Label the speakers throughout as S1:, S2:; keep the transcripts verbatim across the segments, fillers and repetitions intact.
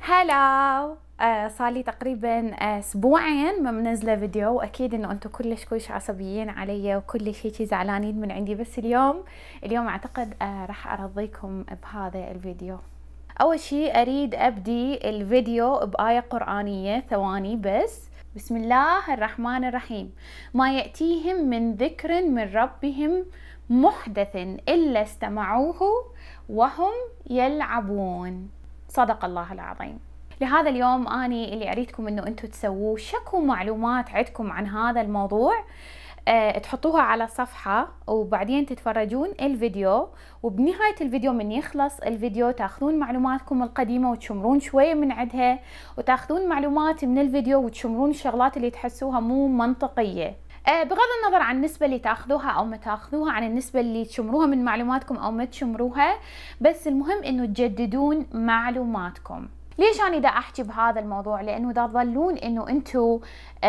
S1: هلا. آه صار لي تقريبا آه اسبوعين ما منزله فيديو، واكيد انه انتم كلش كلش عصبيين علي وكلش هيك زعلانين من عندي، بس اليوم اليوم اعتقد آه راح ارضيكم بهذا الفيديو. اول شيء اريد ابدي الفيديو بآية قرآنية، ثواني بس. بسم الله الرحمن الرحيم. ما يأتيهم من ذكر من ربهم محدث إلا استمعوه وهم يلعبون. صدق الله العظيم. لهذا اليوم اني اللي اريدكم انه انتم تسووه، شكوا معلومات عندكم عن هذا الموضوع، أه تحطوها على صفحة وبعدين تتفرجون الفيديو، وبنهاية الفيديو من يخلص الفيديو تاخذون معلوماتكم القديمة وتشمرون شوية من عندها، وتاخذون معلومات من الفيديو وتشمرون الشغلات اللي تحسوها مو منطقية. أه بغض النظر عن النسبة اللي تاخذوها او ما تاخذوها، عن النسبة اللي تشمروها من معلوماتكم او ما تشمروها، بس المهم انه تجددون معلوماتكم. ليش انا دا احكي بهذا الموضوع؟ لانه دا تظلون انه انتم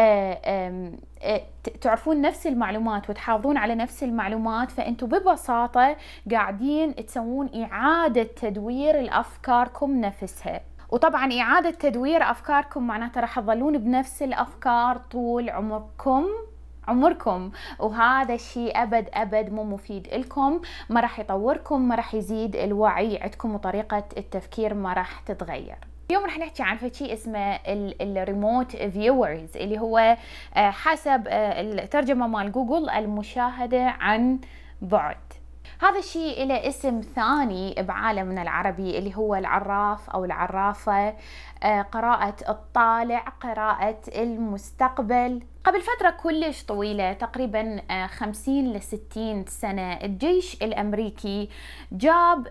S1: تعرفون نفس المعلومات وتحافظون على نفس المعلومات، فانتم ببساطة قاعدين تسوون اعادة تدوير لافكاركم نفسها. وطبعا اعادة تدوير افكاركم معناته راح تظلون بنفس الافكار طول عمركم عمركم وهذا الشيء ابد ابد مو مفيد لكم، ما راح يطوركم، ما راح يزيد الوعي عندكم، وطريقة التفكير ما راح تتغير. اليوم رح نحكي عن شيء اسمه الريموت فيورز، اللي هو حسب الترجمة مال جوجل المشاهدة عن بعد. هذا الشيء له اسم ثاني بعالمنا العربي اللي هو العراف او العرافة، قراءة الطالع، قراءة المستقبل. قبل فترة كلش طويلة، تقريبا خمسين لستين سنة، الجيش الأمريكي جاب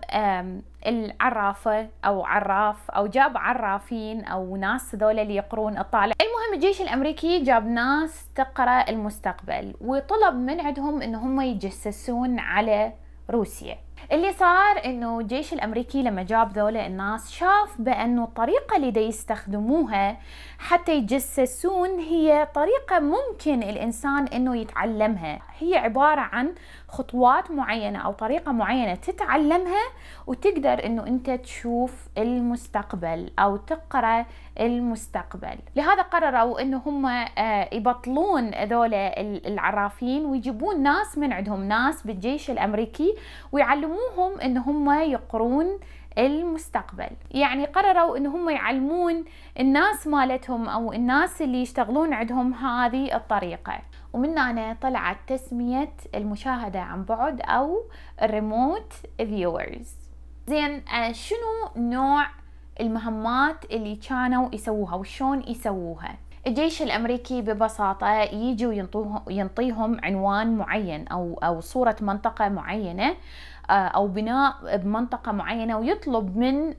S1: العرافة أو عراف أو جاب عرافين أو ناس ذولا اللي يقرون الطالع. المهم الجيش الأمريكي جاب ناس تقرأ المستقبل، وطلب من عندهم إن هم يتجسسون على روسيا. اللي صار انه الجيش الامريكي لما جاب ذولا الناس شاف بانه الطريقه اللي دا يستخدموها حتى يتجسسون هي طريقه ممكن الانسان انه يتعلمها، هي عباره عن خطوات معينه او طريقه معينه تتعلمها وتقدر انه انت تشوف المستقبل او تقرا المستقبل. لهذا قرروا انه هم يبطلون ذولا العرافين ويجيبون ناس من عندهم، ناس بالجيش الامريكي، ويعلموهم ان هم يقرون المستقبل. يعني قرروا ان هم يعلمون الناس مالتهم او الناس اللي يشتغلون عندهم هذه الطريقة، ومن هنا طلعت تسمية المشاهدة عن بعد او الريموت فيورز. زين، شنو نوع المهمات اللي كانوا يسووها وشون يسووها؟ الجيش الامريكي ببساطه يجي وينطيهم عنوان معين او او صوره منطقه معينه او بناء بمنطقه معينه، ويطلب من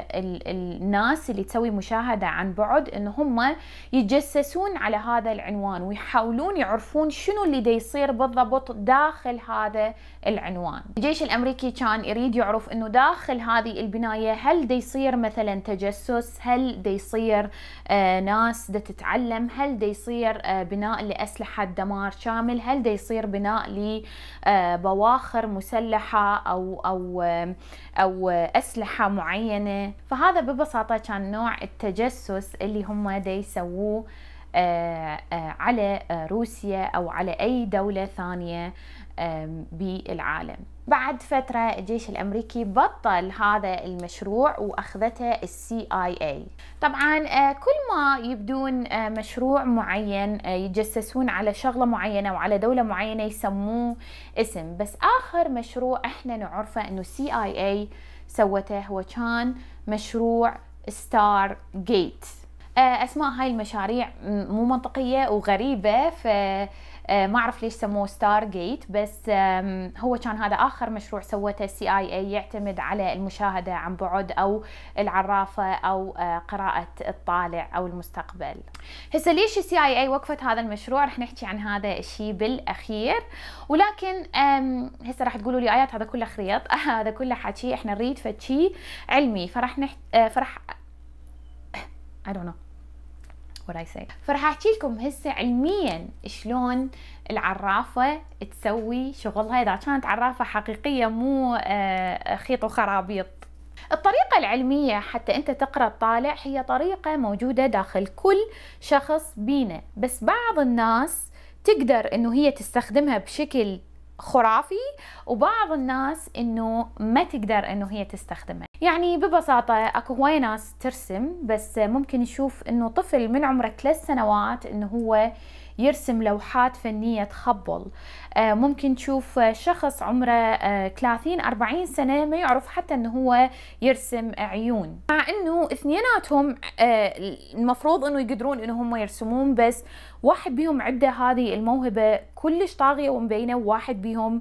S1: الناس اللي تسوي مشاهده عن بعد ان هم يتجسسون على هذا العنوان ويحاولون يعرفون شنو اللي دا يصير بالضبط داخل هذا العنوان. الجيش الامريكي كان يريد يعرف انه داخل هذه البنايه هل دا يصير مثلا تجسس، هل دا يصير آه ناس دا تتعلم، هل دا يصير آه بناء لاسلحه دمار شامل، هل دا يصير بناء لبواخر مسلحه او او او اسلحه معينه. فهذا ببساطه كان نوع التجسس اللي هم دا يسووه على روسيا او على اي دوله ثانيه بالعالم. بعد فترة الجيش الأمريكي بطل هذا المشروع وأخذته السي آي إيه. طبعا كل ما يبدون مشروع معين يتجسسون على شغلة معينة وعلى دولة معينة يسموه اسم، بس آخر مشروع احنا نعرفه انه السي آي إيه سوته هو كان مشروع ستار جيت. أسماء هاي المشاريع مو منطقية وغريبة، ف ما أعرف ليش سموه ستار جيت، بس هو كان هذا آخر مشروع سوته السي آي إيه يعتمد على المشاهدة عن بعد أو العرافة أو قراءة الطالع أو المستقبل. هسه ليش السي آي إيه وقفت هذا المشروع؟ رح نحكي عن هذا الشيء بالأخير، ولكن هسه راح تقولوا لي آيات هذا كله خريط هذا كله حكي، احنا نريد فد شيء علمي، فرح نحت... فرح I don't know what I say. فرح احكي لكم هسه علميا شلون العرافة تسوي شغلها اذا كانت عرافة حقيقية مو خيط وخرابيط. الطريقة العلمية حتى أنت تقرأ الطالع هي طريقة موجودة داخل كل شخص بينا، بس بعض الناس تقدر أنه هي تستخدمها بشكل خرافي، وبعض الناس انه ما تقدر انه هي تستخدمها. يعني ببساطة اكو هواية ناس ترسم، بس ممكن يشوف انه طفل من عمره ثلاث سنوات انه هو يرسم لوحات فنية تخبل. آه ممكن تشوف شخص عمره آه ثلاثين أربعين سنة ما يعرف حتى انه هو يرسم عيون، مع انه اثنيناتهم آه المفروض انه يقدرون انه هم يرسمون، بس واحد بيهم عنده هذه الموهبة كلش طاغية ومبينة، وواحد بيهم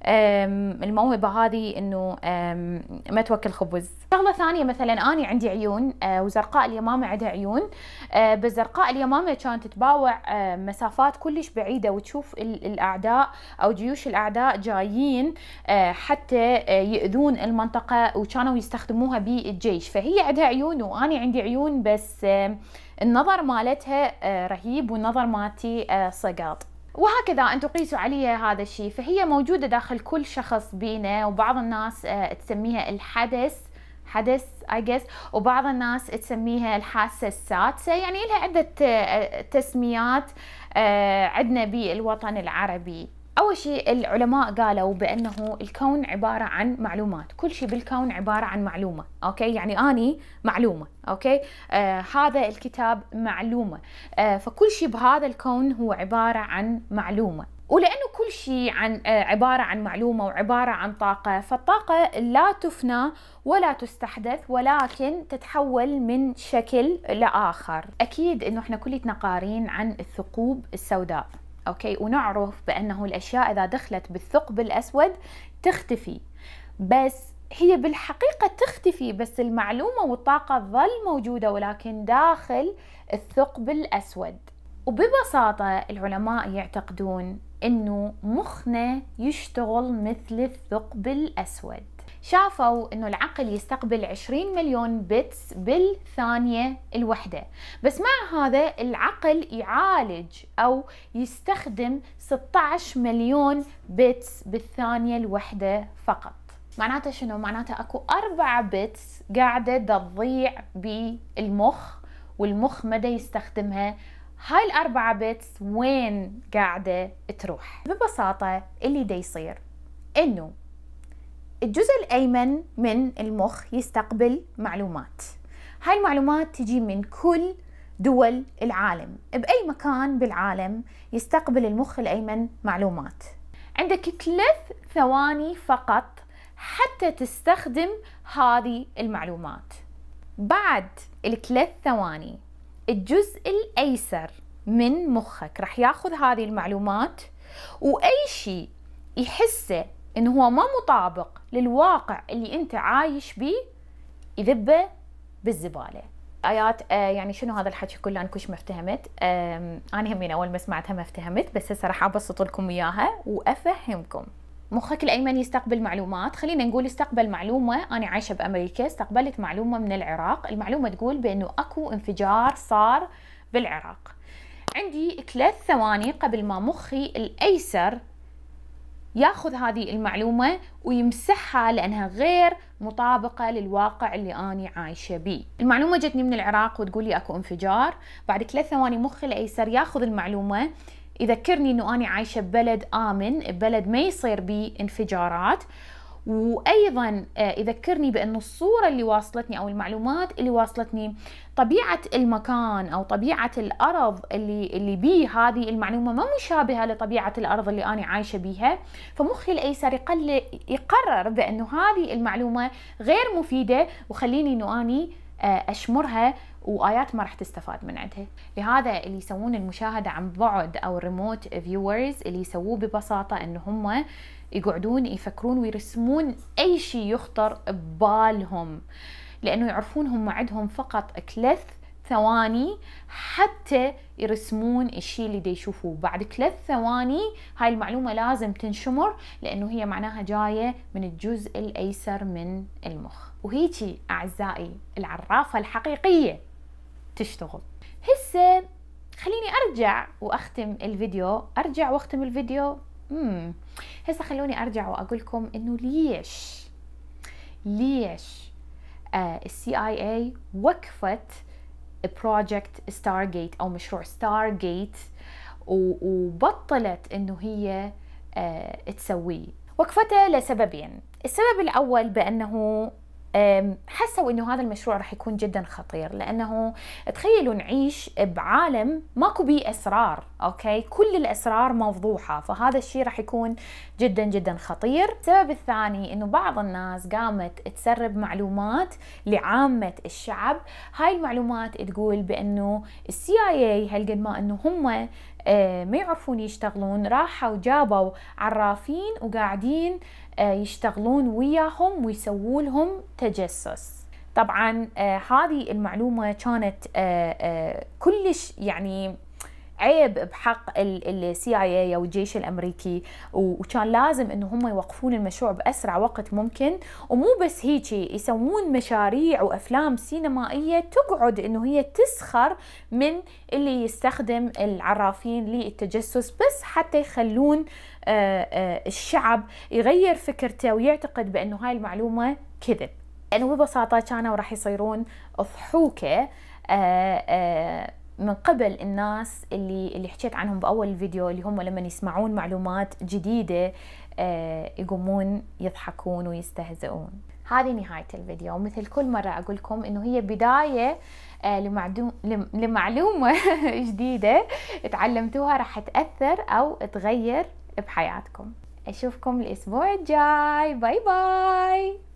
S1: الموهبة هذه انه ما توكل خبز. شغلة ثانية مثلا اني عندي عيون آه وزرقاء اليمامة عندها عيون، آه بس زرقاء اليمامة كانت تباوع آه مسافات كلش بعيدة، وتشوف الاعداء او جيوش الاعداء جايين آه حتى آه يؤذون المنطقة، وكانوا يستخدموها بالجيش. فهي عندها عيون واني عندي عيون، بس آه النظر مالتها آه رهيب والنظر مالتي آه سقاط. وهكذا انتم قيسوا علي هذا الشيء. فهي موجودة داخل كل شخص بينا، وبعض الناس آه تسميها الحدث حدث I guess، وبعض الناس تسميها الحاسة السادسة، يعني لها عدة آه تسميات آه عندنا بالوطن العربي. أول شيء العلماء قالوا بأنه الكون عبارة عن معلومات، كل شيء بالكون عبارة عن معلومة، أوكي؟ يعني أني معلومة، أوكي؟ آه هذا الكتاب معلومة، آه فكل شيء بهذا الكون هو عبارة عن معلومة. ولأنه كل شيء عن آه عبارة عن معلومة وعبارة عن طاقة، فالطاقة لا تفنى ولا تستحدث، ولكن تتحول من شكل لآخر. أكيد إنه إحنا كلنا قارين عن الثقوب السوداء، اوكي؟ ونعرف بانه الاشياء اذا دخلت بالثقب الاسود تختفي، بس هي بالحقيقة تختفي، بس المعلومة والطاقة تظل موجودة ولكن داخل الثقب الاسود. وببساطة العلماء يعتقدون انه مخنا يشتغل مثل الثقب الاسود. شافوا انه العقل يستقبل عشرين مليون بتس بالثانية الوحدة، بس مع هذا العقل يعالج او يستخدم ستة عشر مليون بتس بالثانية الوحدة فقط. معناته شنو؟ معناته اكو أربعة بتس قاعدة تضيع بالمخ، والمخ مدى يستخدمها. هاي الأربعة بتس وين قاعدة تروح؟ ببساطة اللي دا يصير انه الجزء الأيمن من المخ يستقبل معلومات، هاي المعلومات تجي من كل دول العالم، بأي مكان بالعالم يستقبل المخ الأيمن معلومات. عندك ثلاث ثواني فقط حتى تستخدم هذه المعلومات. بعد الثلاث ثواني الجزء الأيسر من مخك راح ياخذ هذه المعلومات، وأي شيء يحسه انه هو ما مطابق للواقع اللي انت عايش بيه يذبه بالزباله. ايات آه يعني شنو هذا الحكي كله؟ انا كلش ما افتهمت. آه انا همين اول ما سمعتها ما افتهمت، بس هسه راح ابسط لكم اياها وافهمكم. مخك الايمن يستقبل معلومات، خلينا نقول استقبل معلومه. انا عايشه بامريكا، استقبلت معلومه من العراق، المعلومه تقول بانه اكو انفجار صار بالعراق. عندي ثلاث ثواني قبل ما مخي الايسر ياخذ هذه المعلومة ويمسحها لأنها غير مطابقة للواقع اللي أنا عايشة بيه. المعلومة جتني من العراق وتقولي أكو انفجار، بعد ثلاث ثواني مخي الأيسر ياخذ المعلومة يذكرني أنه أنا عايشة ببلد آمن، ببلد ما يصير بيه انفجارات، وأيضا يذكرني بأنه الصورة اللي واصلتني أو المعلومات اللي واصلتني طبيعة المكان أو طبيعة الأرض اللي اللي بيه هذه المعلومة ما مشابهة لطبيعة الأرض اللي أنا عايشة بيها، فمخي الأيسر يقل يقرر بأنه هذه المعلومة غير مفيدة وخليني أنه أني أشمرها وآيات ما راح تستفاد من عندها. لهذا اللي يسوون المشاهدة عن بعد أو ريموت فيورز اللي يسووه ببساطة أنه هم يقعدون يفكرون ويرسمون أي شيء يخطر ببالهم، لأنه يعرفون هم عندهم فقط ثلاث ثواني حتى يرسمون الشيء اللي دا يشوفوه. بعد ثلاث ثواني هاي المعلومة لازم تنشمر، لأنه هي معناها جاية من الجزء الأيسر من المخ. وهيجي أعزائي العرافة الحقيقية تشتغل. هسه خليني أرجع وأختم الفيديو، أرجع وأختم الفيديو. مم. هسه خلوني أرجع وأقول لكم إنه ليش ليش السي اي اي وقفت بروجكت ستارغيت او مشروع ستارغيت وبطلت انه هي آه تسويه. وقفته لسببين. السبب الاول بانه حسوا انه هذا المشروع راح يكون جدا خطير، لانه تخيلوا نعيش بعالم ماكو بيه اسرار، اوكي، كل الاسرار مفضوحه، فهذا الشيء راح يكون جدا جدا خطير. السبب الثاني انه بعض الناس قامت تسرب معلومات لعامه الشعب. هاي المعلومات تقول بانه السي اي اي هالقد ما انه هم ما يعرفون يشتغلون، راحوا جابوا عرافين وقاعدين يشتغلون وياهم ويسووا لهم تجسس. طبعا آه هذه المعلومة كانت آه آه كلش يعني عيب بحق السي اي اي او الجيش الامريكي، وكان لازم انه هم يوقفون المشروع باسرع وقت ممكن. ومو بس هيك، يسوون مشاريع وافلام سينمائيه تقعد انه هي تسخر من اللي يستخدم العرافين للتجسس، بس حتى يخلون الشعب يغير فكرته ويعتقد بانه هاي المعلومه كذب. لانه ببساطه كانوا راح يصيرون ضحوكه من قبل الناس اللي اللي حكيت عنهم باول الفيديو، اللي هم لما يسمعون معلومات جديده آه يقومون يضحكون ويستهزئون. هذه نهايه الفيديو. مثل كل مره اقول لكم انه هي بدايه آه لمعلومه جديده تعلمتوها راح تاثر او تغير بحياتكم. اشوفكم الاسبوع الجاي. باي باي.